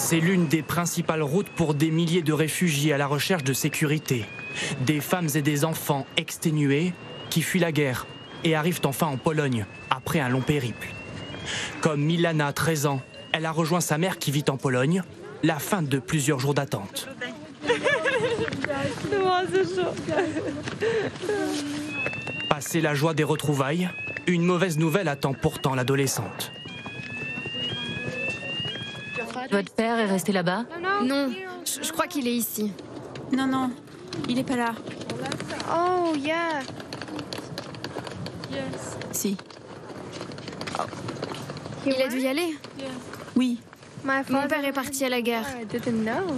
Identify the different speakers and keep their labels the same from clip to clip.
Speaker 1: C'est l'une des principales routes pour des milliers de réfugiés à la recherche de sécurité. Des femmes et des enfants exténués qui fuient la guerre et arrivent enfin en Pologne après un long périple. Comme Milana, 13 ans, elle a rejoint sa mère qui vit en Pologne, la fin de plusieurs jours d'attente. Passé la joie des retrouvailles, une mauvaise nouvelle attend pourtant l'adolescente.
Speaker 2: Votre père est resté là-bas?
Speaker 3: Non, je crois qu'il est ici.
Speaker 4: Non, il est pas là.
Speaker 5: Oh, yeah.
Speaker 4: Si.
Speaker 3: Il a dû y aller.
Speaker 4: Oui.
Speaker 3: Mon père est parti à la guerre.
Speaker 5: I didn't know.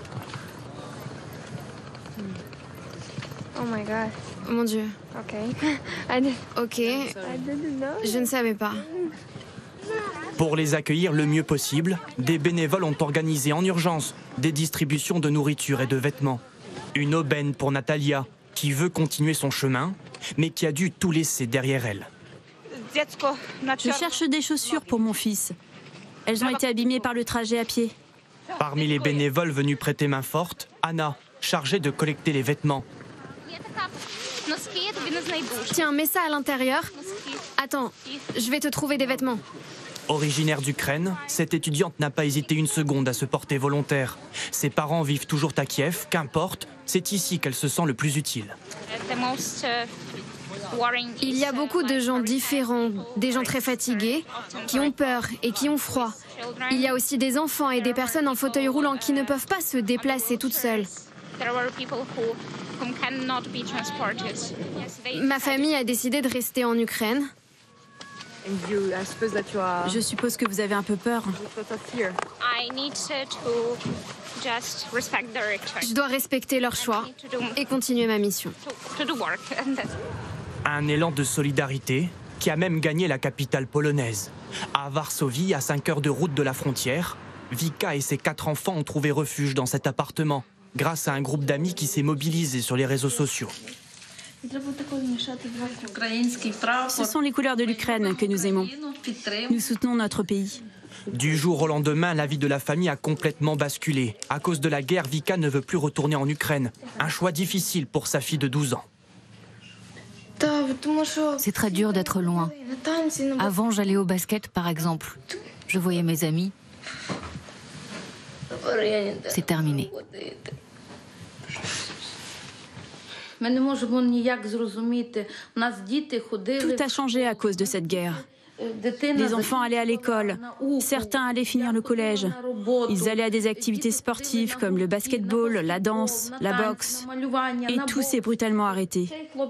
Speaker 5: Oh my God.
Speaker 3: Mon Dieu.
Speaker 5: Okay.
Speaker 3: Ok,
Speaker 5: I didn't know.
Speaker 3: je ne savais pas.
Speaker 1: Pour les accueillir le mieux possible, des bénévoles ont organisé en urgence des distributions de nourriture et de vêtements. Une aubaine pour Natalia, qui veut continuer son chemin, mais qui a dû tout laisser derrière elle.
Speaker 4: Je cherche des chaussures pour mon fils. Elles ont été abîmées par le trajet à pied.
Speaker 1: Parmi les bénévoles venus prêter main forte, Anna, chargée de collecter les vêtements.
Speaker 3: Tiens, mets ça à l'intérieur. Attends, je vais te trouver des vêtements.
Speaker 1: Originaire d'Ukraine, cette étudiante n'a pas hésité une seconde à se porter volontaire. Ses parents vivent toujours à Kiev, qu'importe, c'est ici qu'elle se sent le plus utile.
Speaker 3: Il y a beaucoup de gens différents, des gens très fatigués, qui ont peur et qui ont froid. Il y a aussi des enfants et des personnes en fauteuil roulant qui ne peuvent pas se déplacer toutes seules. Ma famille a décidé de rester en Ukraine.
Speaker 4: Je suppose que vous avez un peu peur.
Speaker 3: Je dois respecter leur choix et continuer ma mission.
Speaker 1: Un élan de solidarité qui a même gagné la capitale polonaise. À Varsovie, à 5 heures de route de la frontière, Vika et ses 4 enfants ont trouvé refuge dans cet appartement grâce à un groupe d'amis qui s'est mobilisé sur les réseaux sociaux.
Speaker 4: Ce sont les couleurs de l'Ukraine que nous aimons. Nous soutenons notre pays.
Speaker 1: Du jour au lendemain, la vie de la famille a complètement basculé. À cause de la guerre, Vika ne veut plus retourner en Ukraine. Un choix difficile pour sa fille de 12 ans.
Speaker 2: C'est très dur d'être loin. Avant, j'allais au basket, par exemple. Je voyais mes amis. C'est terminé.
Speaker 4: Tout a changé à cause de cette guerre. Les enfants allaient à l'école, certains allaient finir le collège. Ils allaient à des activités sportives comme le basketball, la danse, la boxe. Et tout s'est brutalement arrêté.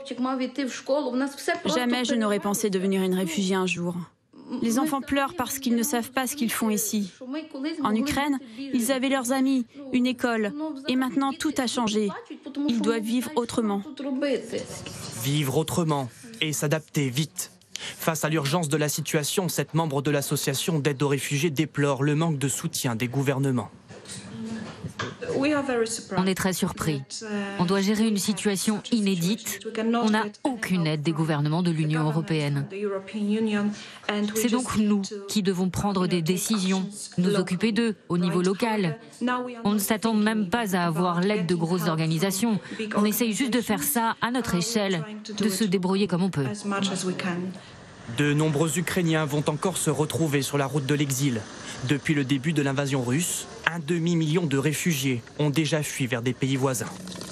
Speaker 4: Jamais je n'aurais pensé devenir une réfugiée un jour. Les enfants pleurent parce qu'ils ne savent pas ce qu'ils font ici. En Ukraine, ils avaient leurs amis, une école. Et maintenant, tout a changé. Ils doivent vivre autrement.
Speaker 1: Vivre autrement et s'adapter vite. Face à l'urgence de la situation, 7 membres de l'association d'aide aux réfugiés déplorent le manque de soutien des gouvernements.
Speaker 2: On est très surpris. On doit gérer une situation inédite. On n'a aucune aide des gouvernements de l'Union européenne. C'est donc nous qui devons prendre des décisions, nous occuper d'eux au niveau local. On ne s'attend même pas à avoir l'aide de grosses organisations. On essaye juste de faire ça à notre échelle, de se débrouiller comme on peut.
Speaker 1: De nombreux Ukrainiens vont encore se retrouver sur la route de l'exil. Depuis le début de l'invasion russe, un demi-million de réfugiés ont déjà fui vers des pays voisins.